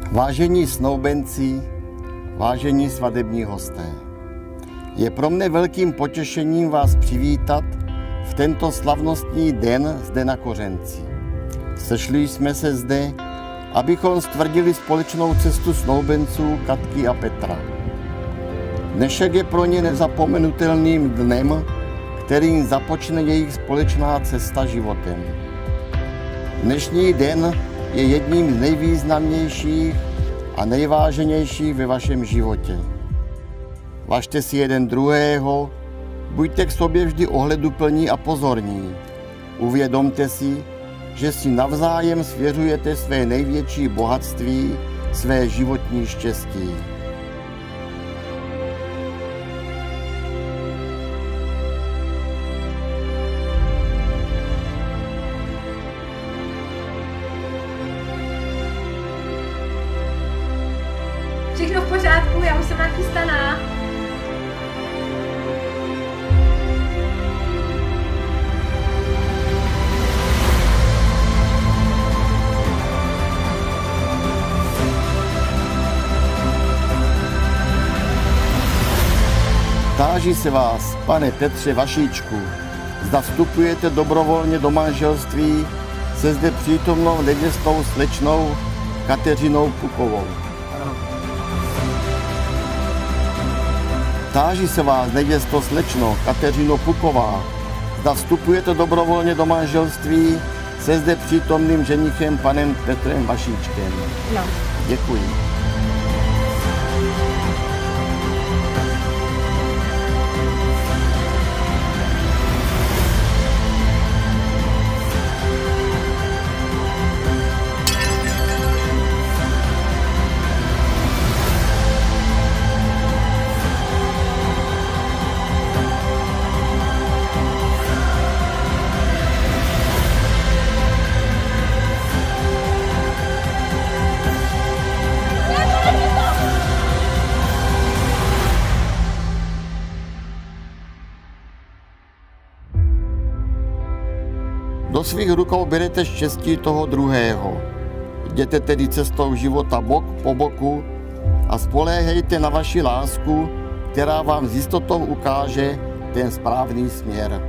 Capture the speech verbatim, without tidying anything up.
Vážení snoubenci, vážení svatební hosté, je pro mne velkým potěšením vás přivítat v tento slavnostní den zde na Kořenci. Sešli jsme se zde, abychom stvrdili společnou cestu snoubenců Katky a Petra. Dnešek je pro ně nezapomenutelným dnem, kterým započne jejich společná cesta životem. Dnešní den je jedním z nejvýznamnějších a nejváženějších ve vašem životě. Važte si jeden druhého, buďte k sobě vždy ohleduplní a pozorní. Uvědomte si, že si navzájem svěřujete své největší bohatství, své životní štěstí. Všechno v pořádku, já už jsem nachystaná. Táži se vás, pane Petře Vašíčku, zda vstupujete dobrovolně do manželství se zde přítomnou nevěstou slečnou Kateřinou Pukovou. Táži se vás, nevěsto slečno Kateřino Puková, zda vstupujete dobrovolně do manželství se zde přítomným ženichem panem Petrem Vašíčkem. No. Děkuji. Do svých rukou berete štěstí toho druhého. Jděte tedy cestou života bok po boku a spoléhejte na vaši lásku, která vám s jistotou ukáže ten správný směr.